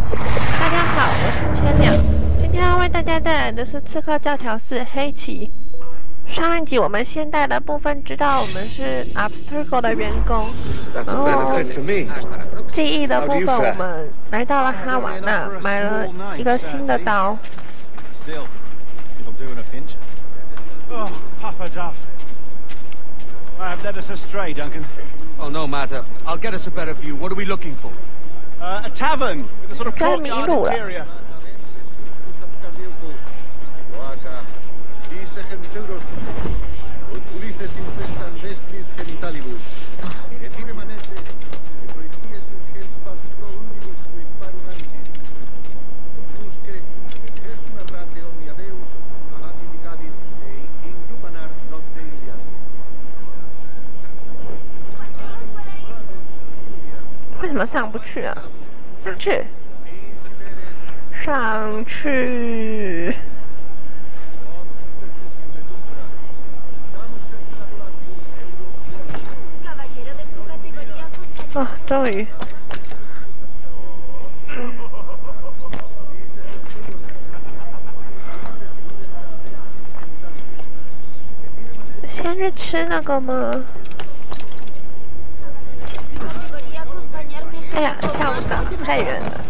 大家好，我是千两，今天要为大家带来的是刺客教条4黑旗。上一集我们现代的部分知道我们是 Abstergo 的员工，然后记忆的部分我们来到了哈瓦那，买了一个新的刀。 Oh, Puffer Duff. I have led us astray, Duncan. Oh, no matter. I'll get us a better view. What are we looking for? A tavern with a sort of courtyard interior. 为什么上不去啊？上去，上去！啊，终于！先去吃那个吗？哎呀，跳不上，太远了。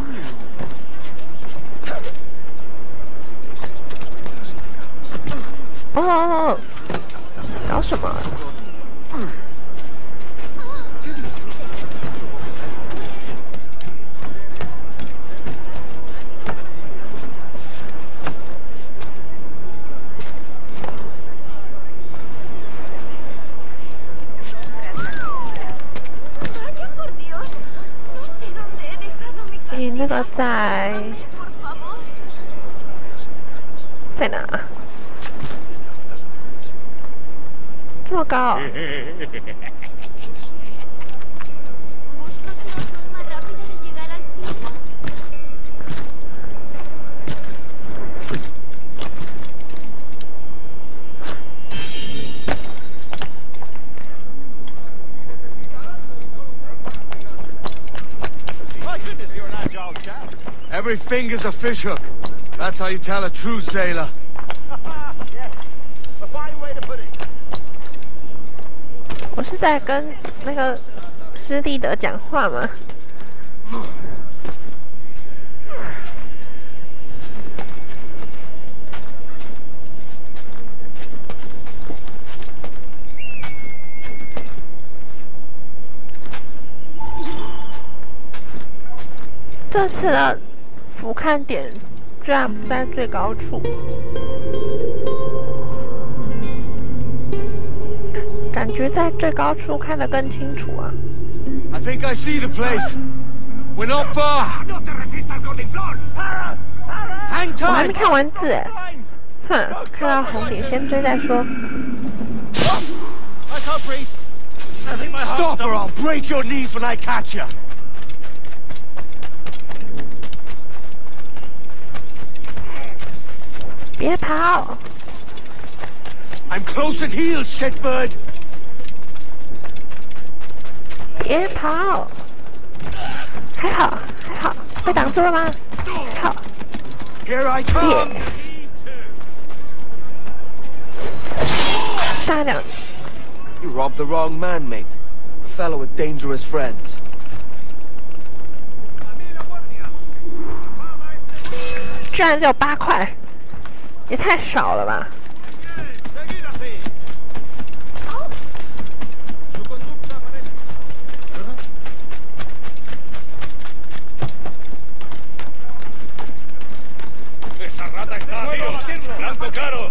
哦，搞什么？你那个在哪？这么高？ Every finger's a fishhook. That's how you tell a true sailor. Yes, a fine way to put it. 我是在跟那个施蒂德讲话吗？这次的俯瞰点居然不在最高处，感觉在最高处看得更清楚啊 I think I see the place. We're not far. Hang 我还没 tight. 看完字哎，哼，看到红点先追再说。 I can't breathe. I think my heart's Stop or I'll break your knees when I catch you. 别跑！ I'm close at heel, shitbird. 别跑！还好，还好，被挡住了吗？还好， Here I come. 杀两， You robbed the wrong man, mate. A fellow with dangerous friends. 居然只有8块，也太少了吧！ Blanco claro.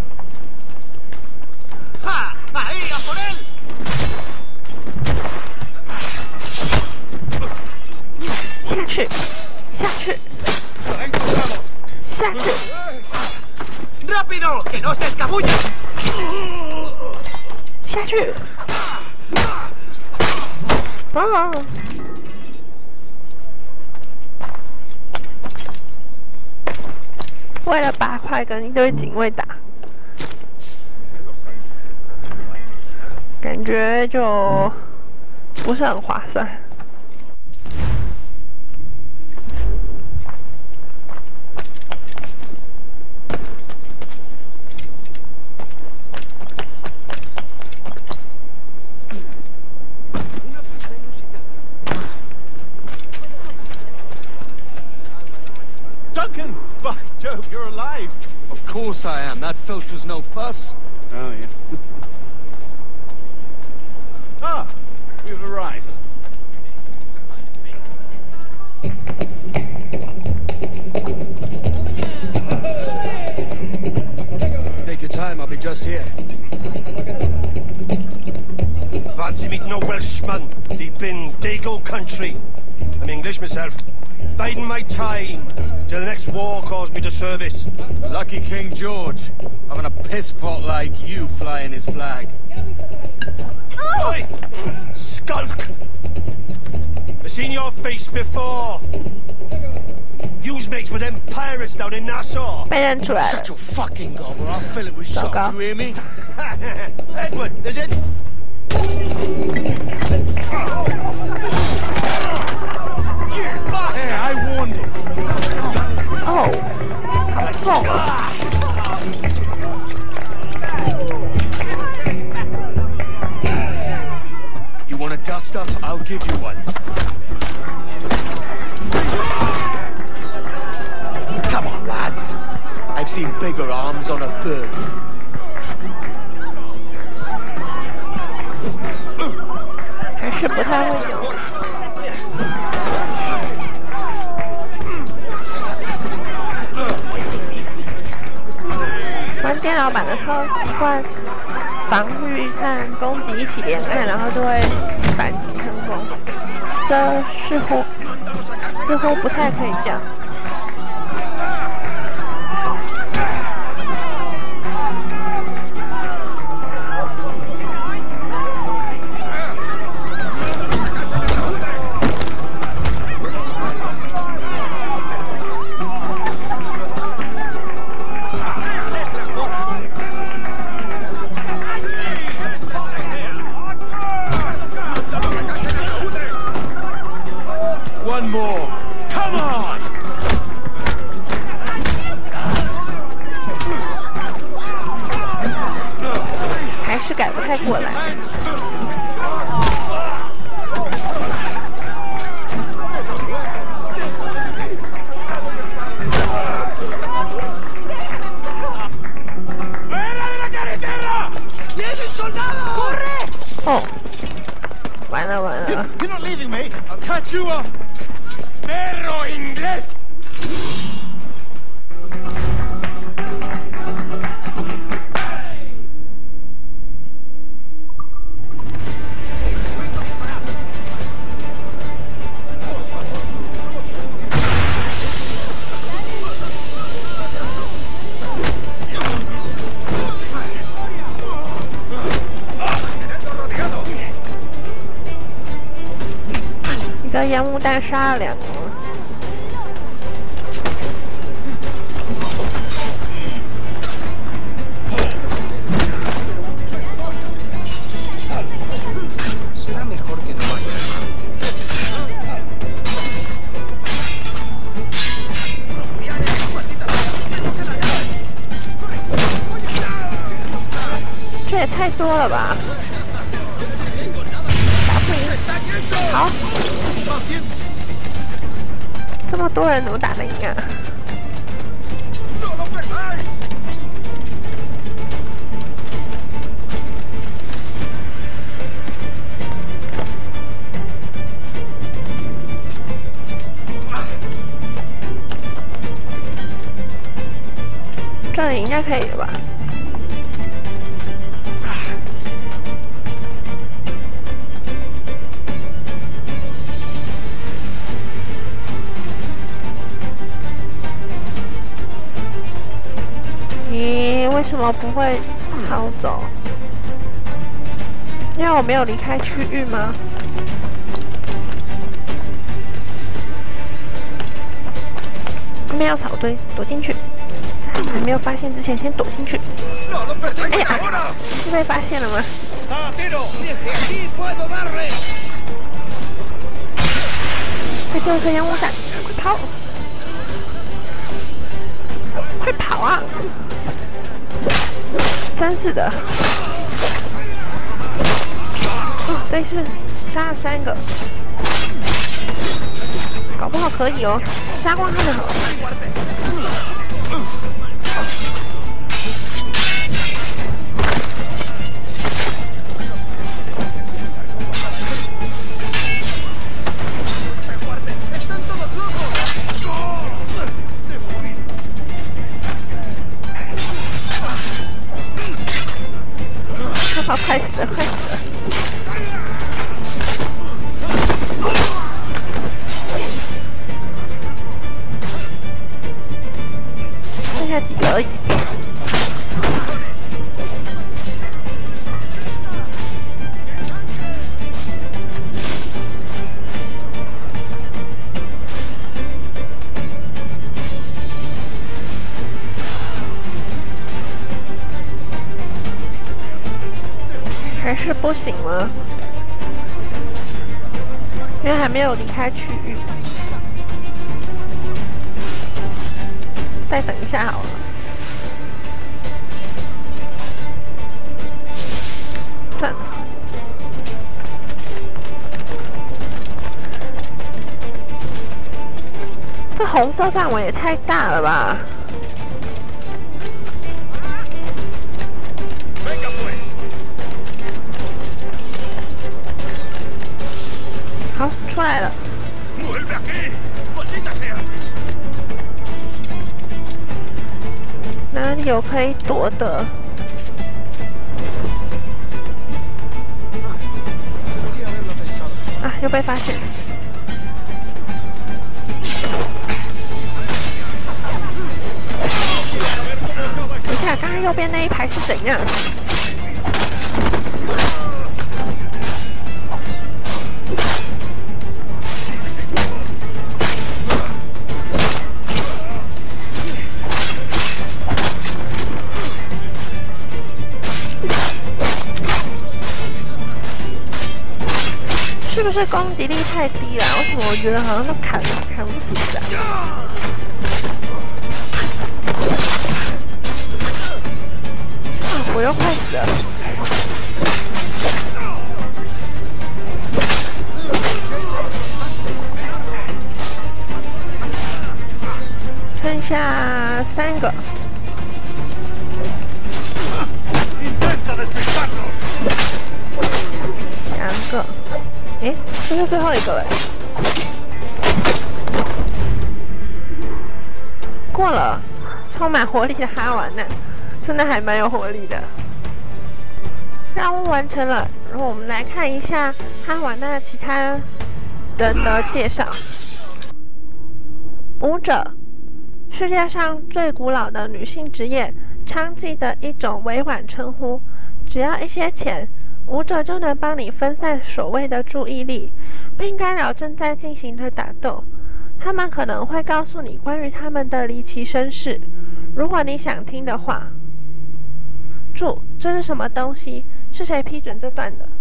¡Ja! ¡Ahí, a por él! 下去，下去，下去！ ¡Rápido! ¡Que no se escabulla! 下去！哦，为了8块跟一堆警卫打，感觉就不是很划算。 broken? By Jove, you're alive. Of course I am. That filch was no fuss. Oh, yeah. Ah, we've arrived. Take your time, I'll be just here. Fancy meeting a Welshman, deep in Dago country. I'm English myself. Biding my time till the next war calls me to service. Lucky King George, having a piss pot like you flying his flag. Oi! Skulk! I've seen your face before. You's mates with them pirates down in Nassau. 被认出来了 Shut your fucking gobble, I'll fill it with shot, go. you hear me? Edward, is it? Hey, I warned him. 哦，好痛啊！ You want a dust up? I'll give you one. Come on, lads. I've seen bigger arms on a bird. 还是不太会游。玩电脑版的时候习惯防御和攻击一起连按，然后就会反击成功。这似乎不太可以这样。 One more. Come on! 还是改不太过来。哦，完了完了！ You're not leaving me. I'll catch you up! Perro inglés! 一个烟雾弹杀了2个。 这也太多了吧！打不赢，好，这么多人怎么打得赢啊？这里应该可以了吧？ 咦，为什么不会逃走？因为我没有离开区域吗？没有草堆，躲进去。还没有发现之前，先躲进去。哎呀，是被发现了吗？被丢了颗烟雾弹，快跑！快跑啊！真是的。哦，这是杀了3个。 搞不好可以哦，杀光他们好了。快死了，快死了！剩下几个而已。还是不行了，因为还没有离开区域。再等一下好了。算了。这红色范围也太大了吧！好，出来了。哪里有可以躲的？啊，又被发现。等一下，刚刚右边那一排是怎样？是不是攻击力太低了？为什么我觉得好像都砍不死啊？我又快死了。剩下3个。2个。诶，这是最后一个了。过了，充满活力的哈瓦那，真的还蛮有活力的。任务完成了，然后我们来看一下哈瓦那其他人的介绍。舞者，世界上最古老的女性职业，娼妓的一种委婉称呼。只要一些钱，舞者就能帮你分散所谓的注意力，并干扰正在进行的打斗。他们可能会告诉你关于他们的离奇身世，如果你想听的话。注：这是什么东西？是谁批准这段的？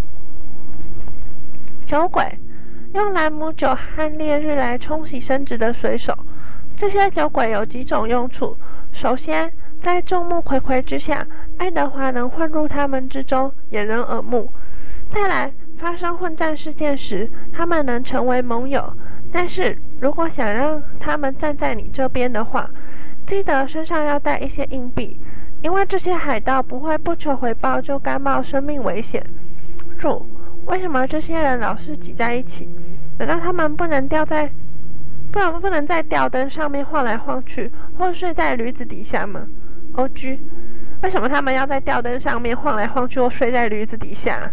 酒鬼，用兰姆酒和烈日来冲洗生殖的水手。这些酒鬼有几种用处。首先，在众目睽睽之下，爱德华能混入他们之中，掩人耳目。再来，发生混战事件时，他们能成为盟友。但是如果想让他们站在你这边的话，记得身上要带一些硬币，因为这些海盗不会不求回报就甘冒生命危险。注：为什么这些人老是挤在一起？难道他们不能在吊灯上面晃来晃去，或睡在驴子底下吗？ OG， 为什么他们要在吊灯上面晃来晃去，或睡在驴子底下？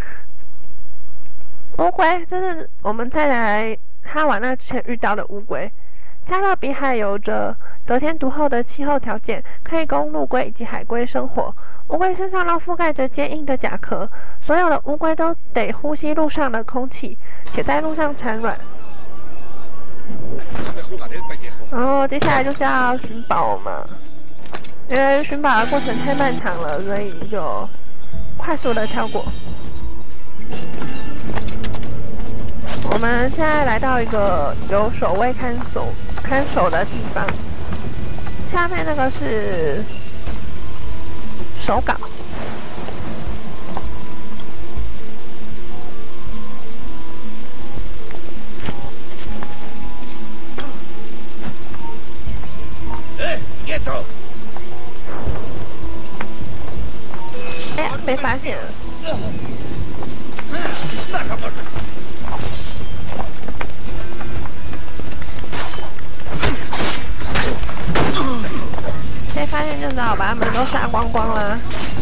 乌龟，这是我们再来哈瓦那之前遇到的乌龟。加勒比海有着得天独厚的气候条件，可以供陆龟以及海龟生活。乌龟身上都覆盖着坚硬的甲壳，所有的乌龟都得呼吸陆上的空气，且在陆上产卵。然后接下来就是要寻宝嘛，因为寻宝的过程太漫长了，所以就快速的跳过。我们现在来到一个有守卫看守的地方，下面那个是手稿。 哎呀，被发现了。被发现就只好把他们都杀光光了。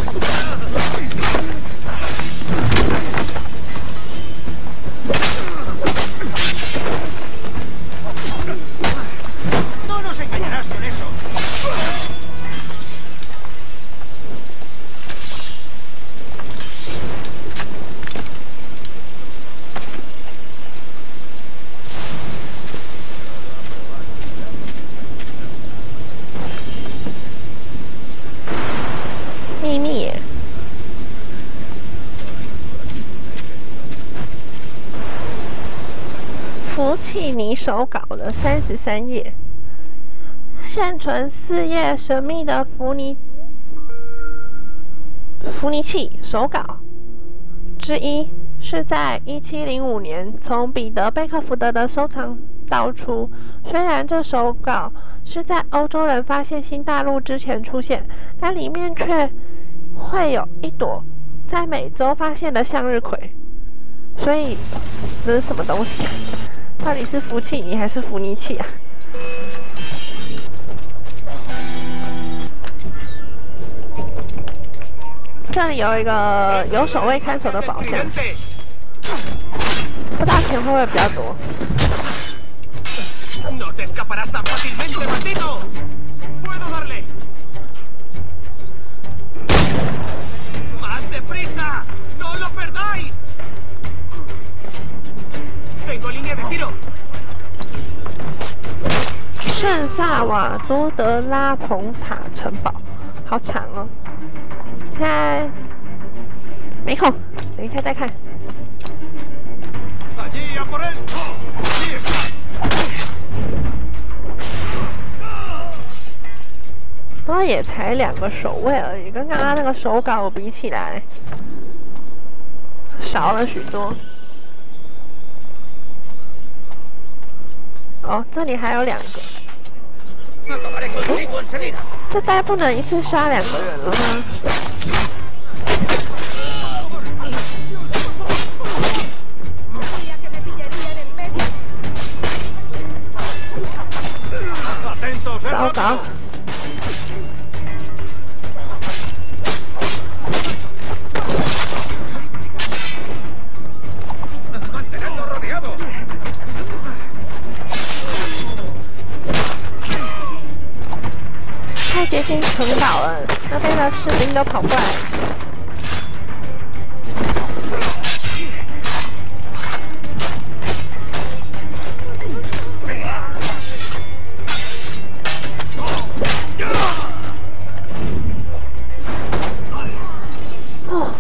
No nos engañarás con eso. 秘密。福契尼手稿的33页，现存4页神秘的福尼契手稿之一，是在1705年从彼得贝克福德的收藏盗出。虽然这手稿是在欧洲人发现新大陆之前出现，但里面却会有一朵在美洲发现的向日葵。所以这是什么东西？到底是福契尼还是福尼契啊？这里有一个有守卫看守的宝箱，不知道钱会不会比较多。 No te escaparás tan fácilmente, maldito. Puedo darle. Más deprisa. No lo perdáis. Tengo línea de tiro. 圣萨瓦多德拉蓬塔城堡，好长哦。现在没空，等一下再看。 Allí a por él. Allí está. 不过也才2个守卫而已，跟刚刚那个手稿比起来，少了许多。哦，这里还有2个。这大概不能一次杀2个人了吗？糟糕！太接近城堡了，那边的士兵都跑过来。哦，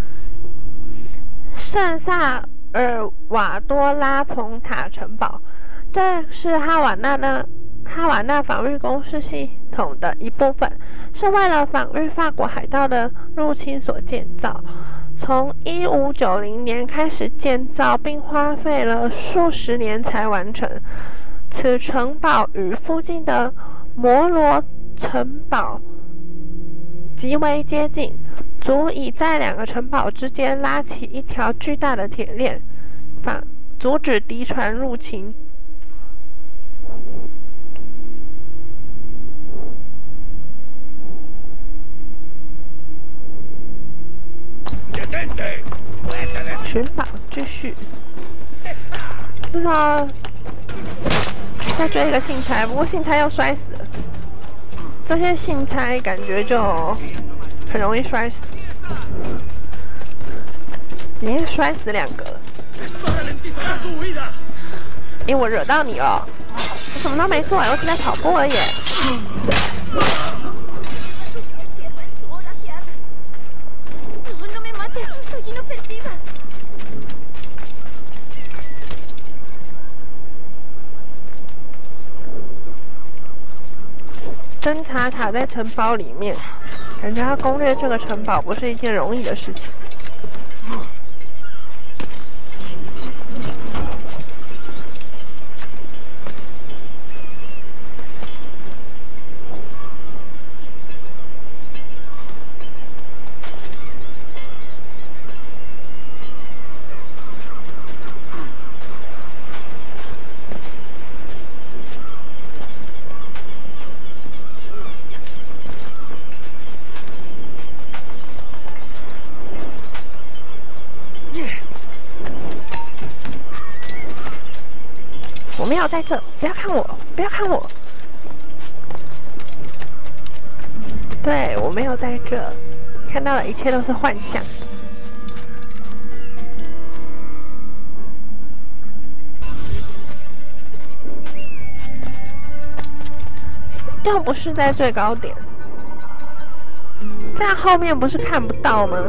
圣萨尔瓦多拉蓬塔城堡，这是哈瓦那防御工事系统的一部分，是为了防御法国海盗的入侵所建造。从1590年开始建造，并花费了数十年才完成。此城堡与附近的摩罗城堡极为接近，足以在2个城堡之间拉起一条巨大的铁链，阻止敌船入侵。寻宝继续，不知道再追一个信差，不过信差又摔死了。这些信差感觉就很容易摔死，已经摔死2个了。因为我惹到你了，我什么都没做，我只在跑步而已。侦察塔在城堡里面，感觉要攻略这个城堡不是一件容易的事情。 在这，不要看我，不要看我。对，我没有在这，看到的一切都是幻象。又不是在最高点，这样后面不是看不到吗？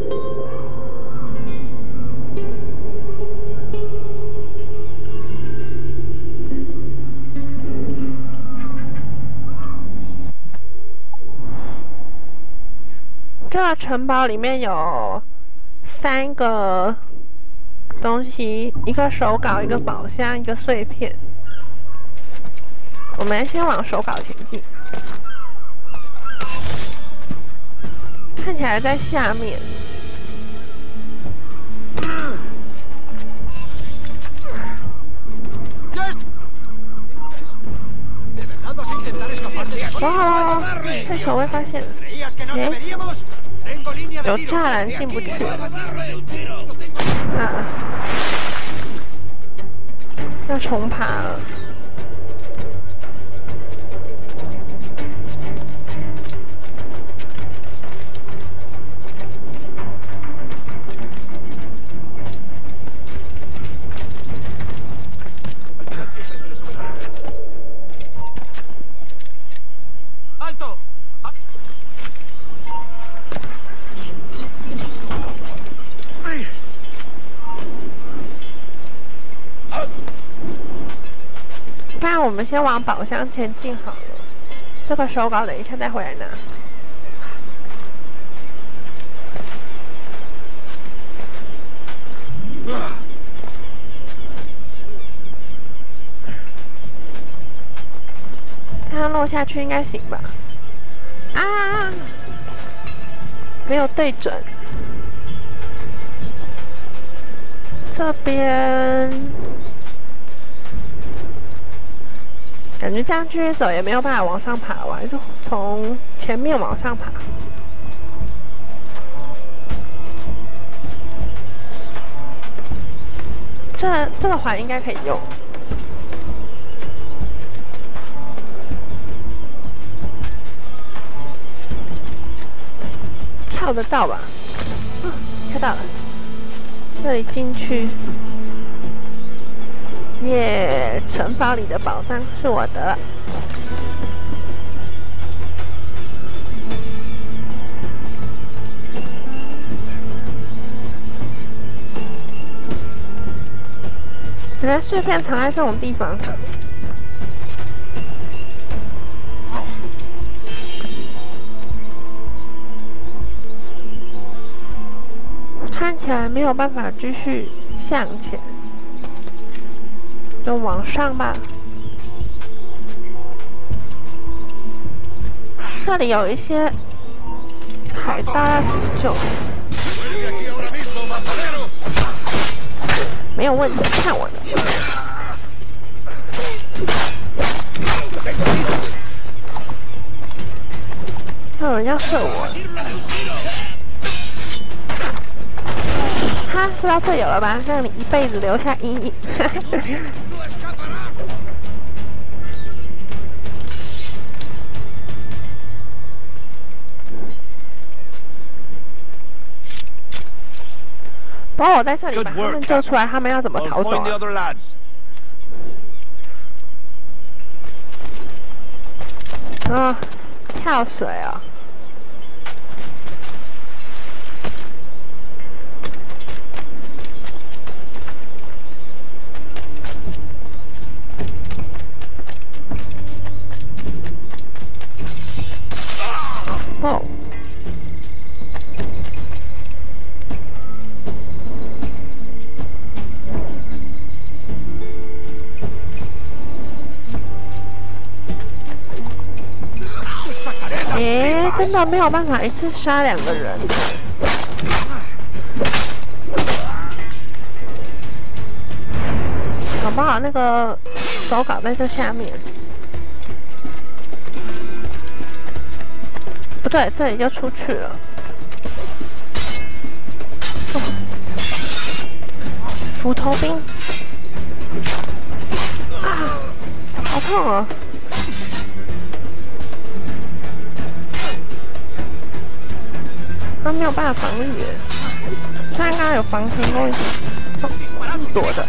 这个城堡里面有3个东西，一个手稿，一个宝箱，一个碎片。我们先往手稿前进，看起来在下面。哇！被守卫发现了。有栅栏进不去。啊！要重爬了。不然我们先往宝箱前进好了。这个手稿等一下再回来拿。这样落下去应该行吧？啊！没有对准。这边。感觉这样继续走也没有办法往上爬，我还是从前面往上爬。这个环应该可以用，跳得到吧？跳到了，这里进去。耶！城堡里的宝藏是我的了。原来碎片藏在这种地方。看起来没有办法继续向前。就往上吧。这里有一些海盗要拯救，没有问题，看我的。有人要射我。哈，射到队友了吧？让你一辈子留下阴影。不过我在这里把他们救出来，他们要怎么逃走啊？啊，跳水啊！哦。真的没有办法一次杀2个人。搞不好那个手稿在这下面。不对，这里就出去了。哦、斧头兵。啊！ 痛哦！他没有办法防御，虽然刚刚有防成功一点，躲的，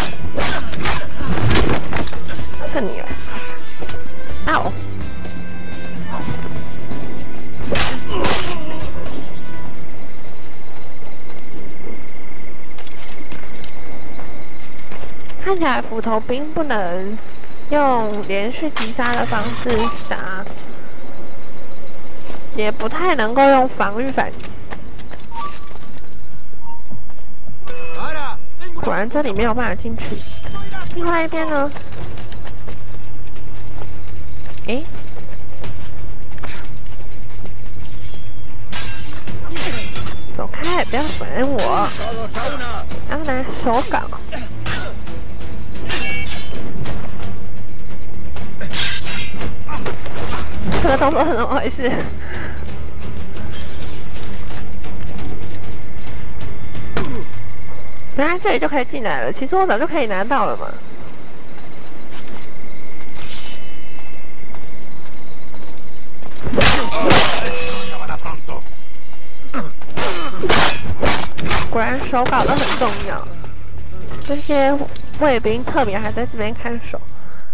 是你了，哦！看起来斧头兵不能用连续击杀的方式杀，也不太能够用防御反击。果然这里没有办法进去。另外一边呢？诶，走开，不要烦我！然后拿手镐。这个动作是怎么回事？原来这里就可以进来了，其实我早就可以拿到了嘛。果然手镐都很重要，这些卫兵特别还在这边看守。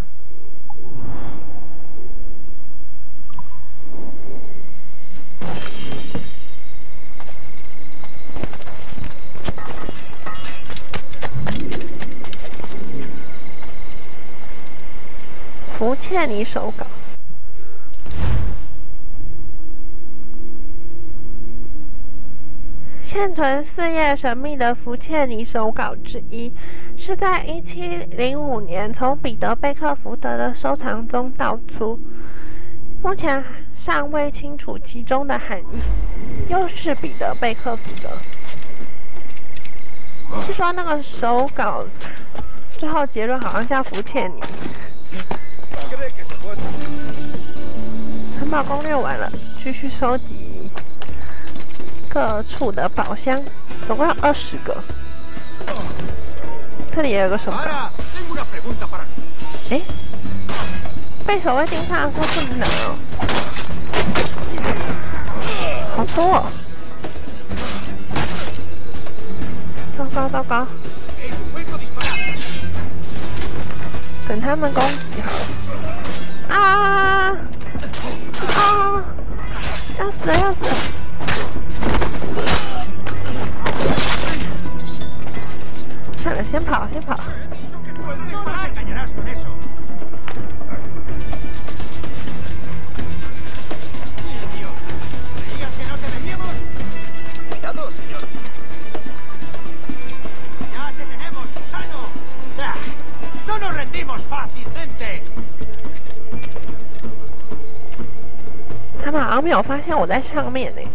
福切尼手镐，现存4页神秘的福切尼手镐之一，是在1705年从彼得贝克福德的收藏中盗出，目前尚未清楚其中的含义。又是彼得贝克福德，是说那个手镐最后结论好像叫福切尼。城堡攻略完了，继续收集各处的宝箱，总共有20个。这里也有个手镐。诶，被守卫盯上的时候不能拿哦，好多哦！糟糕糟糕！等他们攻击好了。啊！啊！要死了要死了！算了，先跑先跑。他们好像没有发现我在上面呢。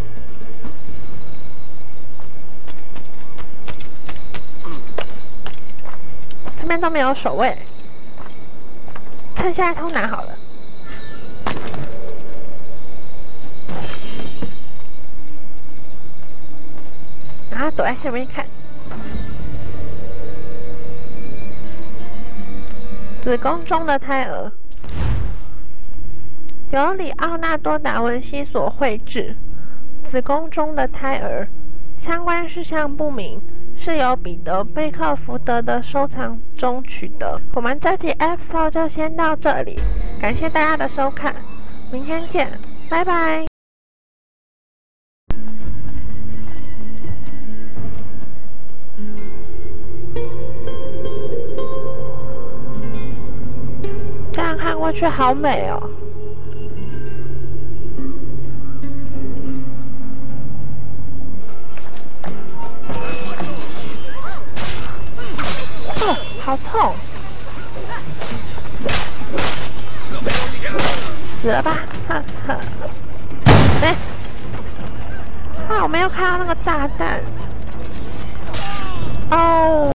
这边都没有守卫，趁现在偷拿好了。然后躲在下面看。子宫中的胎儿。由里奥纳多·达文西所绘制，子宫中的胎儿，相关事项不明，是由彼得·贝克福德的收藏中取得。我们这集 episode 就先到这里，感谢大家的收看，明天见，拜拜。这样看过去好美哦。好痛！死了吧！哈哈！哎，啊，我没有看到那个炸弹。哦。